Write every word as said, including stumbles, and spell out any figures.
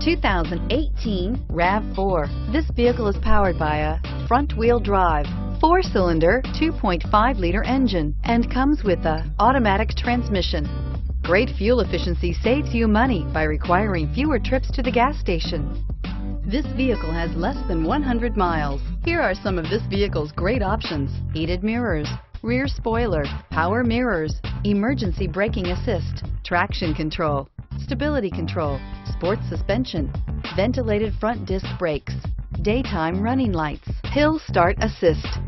two thousand eighteen RAV four. This vehicle is powered by a front-wheel drive, four-cylinder, two point five liter engine, and comes with a automatic transmission. Great fuel efficiency saves you money by requiring fewer trips to the gas station. This vehicle has less than one hundred miles. Here are some of this vehicle's great options: heated mirrors, rear spoiler, power mirrors, emergency braking assist, traction control, stability control, sports suspension, ventilated front disc brakes, daytime running lights, hill start assist,